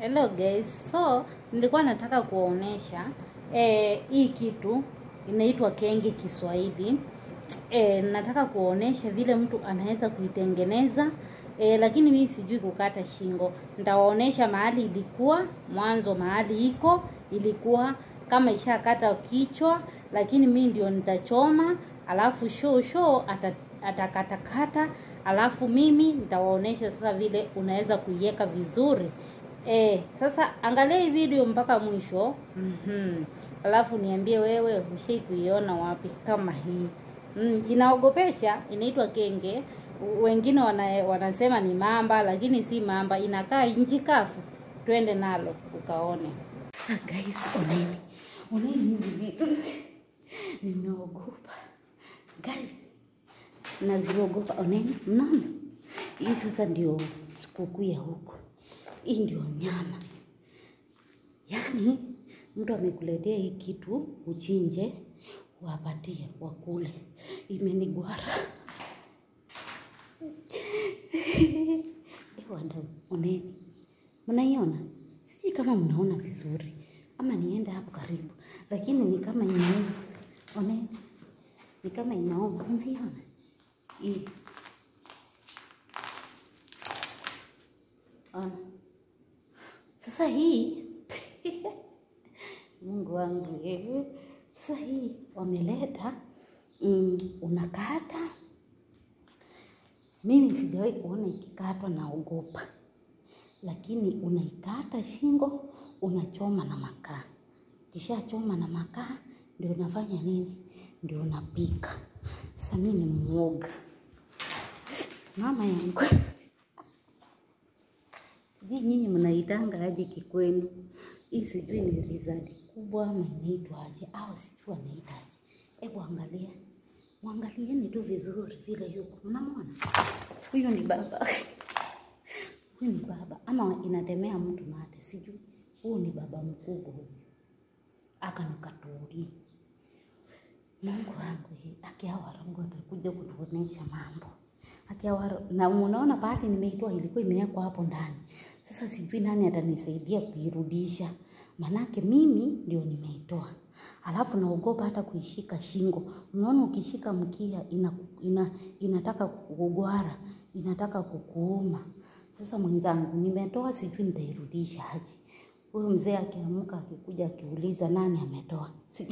Hello guys, so nilikuwa nataka kuonesha hii kitu inaitwa kenge Kiswahili. Nataka kuonesha vile mtu anaweza kuitengeneza, lakini mimi sijui kukata shingo. Nitawaonesha mahali ilikuwa mwanzo, mahali iko ilikuwa kama ishakata kichwa, lakini mimi ndio nitachoma, alafu show atakatakata, alafu mimi nitawaonesha sasa vile unaweza kuiweka vizuri. Sasa angalia hii video mpaka mwisho. Alafu niambie wewe ushai kuiona wapi kama hii. Inaogopesha, inaitwa kenge. Wengine wanasema ni mamba, lakini si mamba, inakaa nchi kavu. Twende nalo ukaone. Sasa guys, oneni hizi vitu. Ninaogopa. Guys, naziogopa. Oneni, mnaona? Hii sasa ndio sikukuu ya huko. Hii ndio nyama. Yaani mtu amekuletea hii kitu uchinje, wapatie wakule. Imenigwara. Oneni. Mnaiona? Sijui kama mnaona vizuri ama niende hapo karibu, lakini ni kama inauma. Oneni. Ni kama inauma. Mnaiona? Hii. Sasa hii Mungu wangu sasa hii wameleta unakata. Mimi sijawahi kuona ikikatwa, naogopa. Lakini unaikata shingo, unachoma na makaa. Kisha choma na makaa ndio unafanya nini? Ndio unapika. Sasa mimi ni muoga. Mama yangu. Nyinyi mnaitanga aje kikwenu? Hii sijui ni rizadi kubwa ama inaitwa aje au sijui wanaitaje. Hebu angalia. Muangalieni tu vizuri vile yuko. Mnamwona? Huyu ni baba. Huyu ni baba ama inatemea mtu mate sijui. Huyu ni baba mkubwa huyu. Akanukaturi. Mungu wangu akiawa Mungu atakuja kutuonesha mambo. Na unaona pale nimeitoa ilikuwa imewekwa hapo ndani. Sasa sijui nani atanisaidia kuirudisha. Manake mimi ndio nimeitoa. Alafu naogopa hata kuishika shingo. Unaona ukishika mkia inataka kukugwara, inataka kukuuma. Sasa mwenzangu nimetoa, sijui nitairudisha aje. Huyo mzee akiamka akikuja akiuliza nani ametoa,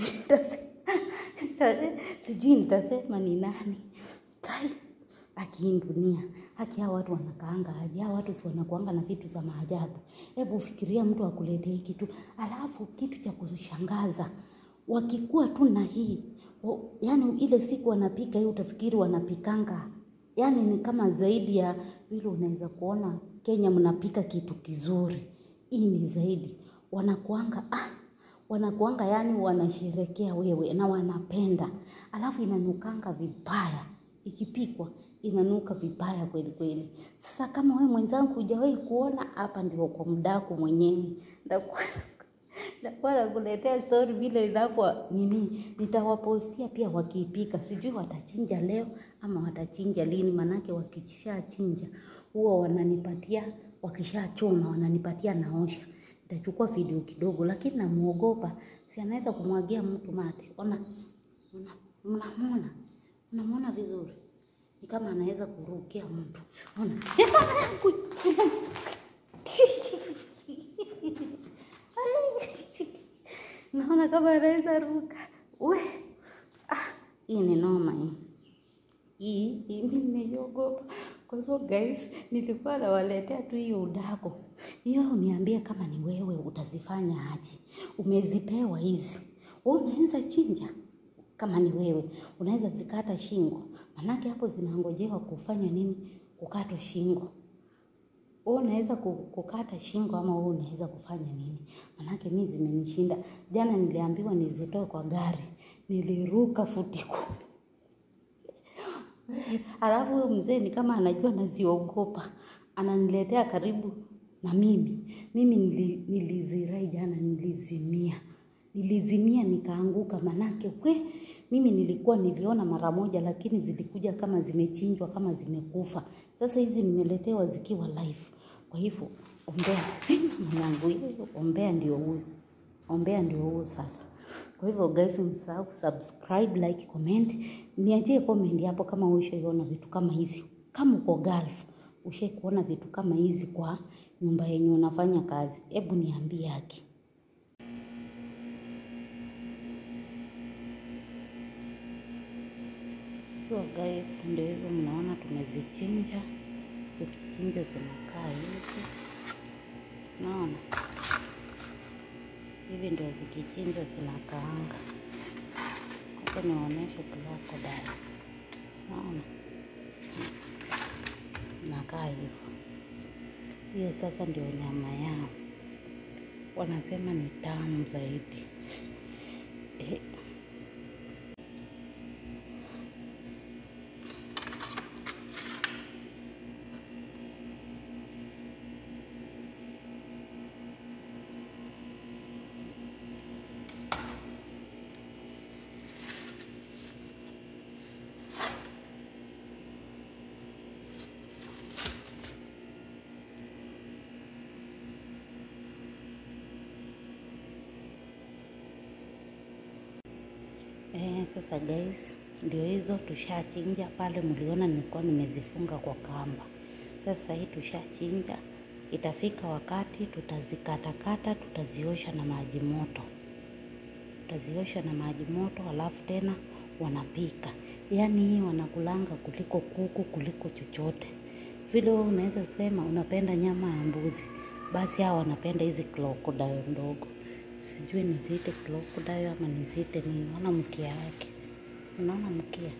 sijui nitasema ni nani. Kai akiindunia. Haki hao watu wanakaanga aje? Hao watu si wanakuanga na vitu za maajabu. Hebu fikiria mtu akuletee kitu, alafu kitu cha kushangaza. Wakikuwa tu na hii, yani ile siku wanapika hii utafikiri wanapikanga. Yani ni kama zaidi ya vile unaweza kuona Kenya mnapika kitu kizuri. Hii ni zaidi. Wanakuanga yani wanasherekea wewe na wanapenda. Alafu inanukanga vibaya. Ikipikwa inanuka vibaya kweli kweli. Sasa kama wewe mwenzangu hujawahi kuona, hapa ndio kwa mdako mwenyewe. Ndakuwa nakuletea story vile inapo nini. Nitawapostia pia wakipika. Sijui watachinja leo ama watachinja lini, manake wakishachinja huwa wananipatia, wakishachoma wananipatia naosha. Nitachukua video kidogo, lakini namuogopa. Si anaweza kumwagia mtu mate. Unamwona vizuri? Ni kama anaweza kurukia mtu. Ona. Naona kama anaweza ruka. Hii ni noma hii. Hii mimi nimeogopa. Kwa hivyo guys, nilikuwa nawaletea tu hiyo udako. Hiyo uniambie kama ni wewe utazifanya aje. Umezipewa hizi. Wewe unaweza chinja. Kama ni wewe, unaweza zikata shingo. Manake hapo zinangojewa kufanya nini? Kukatwa shingo. Wewe unaweza kukata shingo ama wewe unaweza kufanya nini? Manake mimi zimenishinda. Jana niliambiwa nizitoe kwa gari. Niliruka futi 10. Alafu huyo mzee ni kama anajua naziogopa. Ananiletea karibu na mimi. Mimi nilizirai jana, nilizimia nikaanguka manake mimi niliona mara moja, lakini zilikuja kama zimechinjwa, kama zimekufa. Sasa hizi nimeletewa zikiwa live. Kwa hivyo ombea mama yangu, ombea ndio huyu. Ombea ndio huyu sasa. Kwa hivyo guys, msahau subscribe, like, comment. Niachie comment hapo kama ushaona vitu kama hizi. Kama uko Gulf, ushaikuona vitu kama hizi kwa nyumba yenye unafanya kazi. Hebu niambie yake. So guys, ndio hizo mnaona tumezichinja. Zikichinja zinakaa hivi. Naona. Hivi ndio zikichinja zinakaanga. Hapa naonyesha crocodile. Naona. Nakaa hivyo. Hiyo sasa ndio nyama yao. Wanasema ni tamu zaidi. Sasa guys, ndio hizo tushachinja pale, mliona nilikuwa nimezifunga kwa kamba. Sasa hii tushachinja, itafika wakati tutazikatakata, tutaziosha na maji moto. Tutaziosha na maji moto, alafu tena wanapika. Yaani hii wanakulanga kuliko kuku, kuliko chochote. Vile unaweza sema unapenda nyama ya mbuzi, basi hao wanapenda hizi crocodile ndogo. Sijui niziite crocodile ama niziite nini. Unaona mkia yake. Unaona mkia.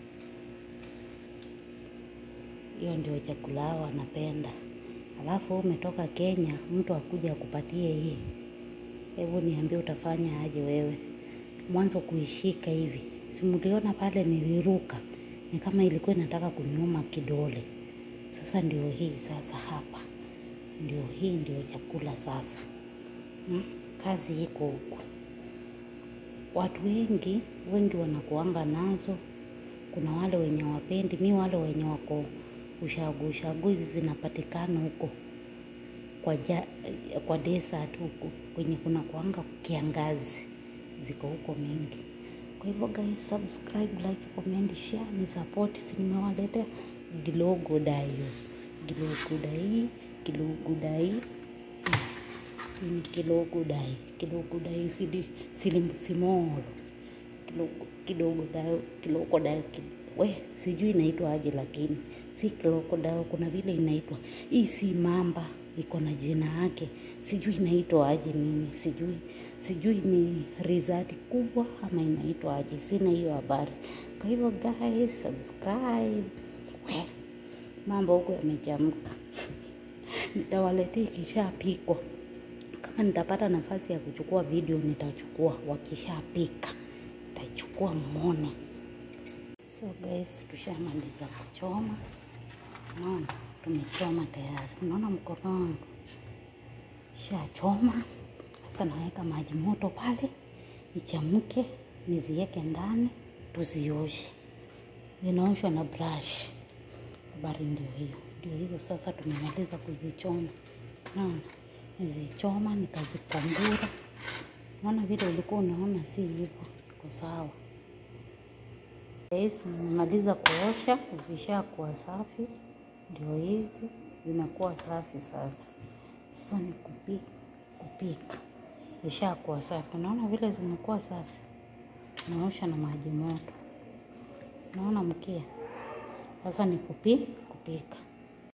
Hiyo ndio chakula hao wanapenda. Alafu umetoka Kenya, mtu akuja akupatie hii. Hebu niambie utafanya aje wewe. Mwanzo kuishika hivi. Si mliona pale niliruka. Ni kama ilikuwa inataka kuniuma kidole. Sasa ndio hii sasa hapa. Ndio hii ndio chakula sasa. Kazi iko huko. Watu wengi wanakuanga nazo. Kuna wale wenye wapendi, mi wale wenye wako ushagu hizi zinapatikana huko kwa desert huko kwenye kuna kuanga kiangazi, ziko huko mingi. Kwa hivyo guys, subscribe, like, comment, share, ni support. Si nimewaletea Crocodile. Ni Crocodile simolo. Crocodile. Sijui inaitwa aje lakini si crocodile, kuna vile inaitwa. Hii si mamba, iko na jina yake. Sijui inaitwa aje mimi, sijui ni rizati kubwa ama inaitwa aje. Sina hiyo habari. Kwa hivyo guys, subscribe. Mambo huko yamechamka. Nitawaletea ikishapikwa. Kama nitapata nafasi ya kuchukua video nitachukua, wakishapika nitachukua muone. So guys, tushamaliza kuchoma. Naona tumechoma tayari. Unaona mkono wangu shachoma. Sasa naweka maji moto pale ichamuke, niziweke ndani, tuzioshe. Zinaoshwa na brush. Habari ndio hiyo. Ndio hizo sasa tumemaliza kuzichoma. Naona nizichoma nikazikambura. Naona vile ulikuwa unaona si hivyo. Iko sawa. Guys, nimemaliza kuosha, zishakuwa safi. Ndio hizi zinakuwa safi sasa. Sasa ni kupika. Zishakuwa safi. Naona vile zimekuwa safi. Naosha na maji moto. Naona mkia. Sasa ni kupika.